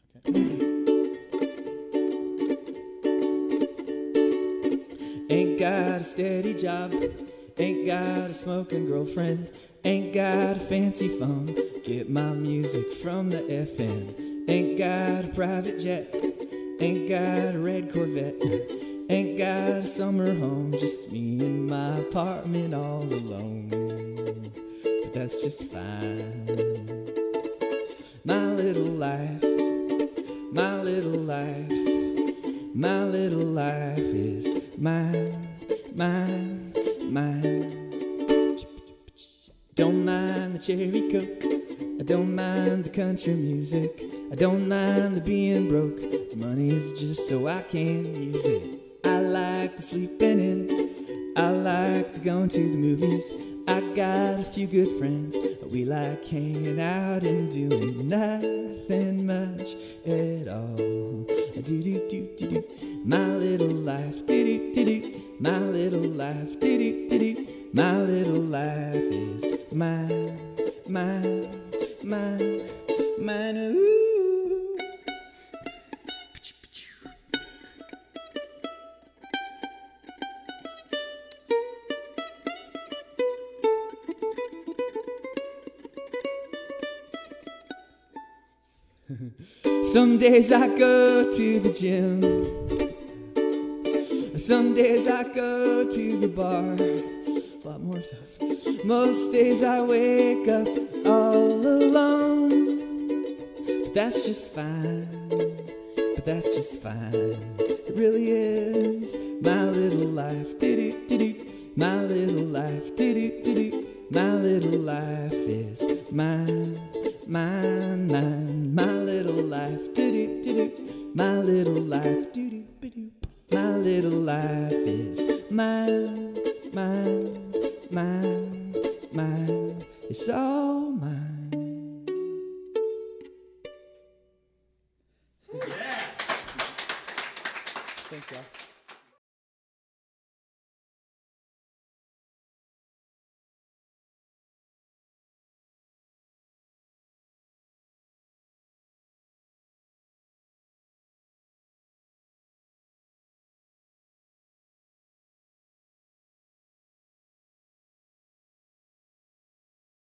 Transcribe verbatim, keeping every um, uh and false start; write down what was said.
Ain't got a steady job, ain't got a smoking girlfriend, ain't got a fancy phone, get my music from the F M. Ain't got a private jet, ain't got a red Corvette, ain't got a summer home, just me in my apartment all alone. But that's just fine. My little life, my little life, my little life is mine, mine, mine. Don't mind the cherry Coke, I don't mind the country music, I don't mind the being broke. The money is just so I can use it. I like the sleeping in, I like the going to the movies. I got a few good friends, we like hanging out and doing nothing much at all. Do do do do do. My little life, do do do do. My little life, do do do do. My little life is mine, mine, mine, mine. Ooh. Some days I go to the gym, some days I go to the bar, a lot more of those. Most days I wake up all alone, but that's just fine, but that's just fine. It really is my little life, do-do-do-do. My little life, do-do-do-do. My little life is mine, mine, mine. My little life, do-do-do-do. My little life, do-do-do-do. My little life is mine, mine, mine, mine. It's all mine. Yeah. Thanks, y'all.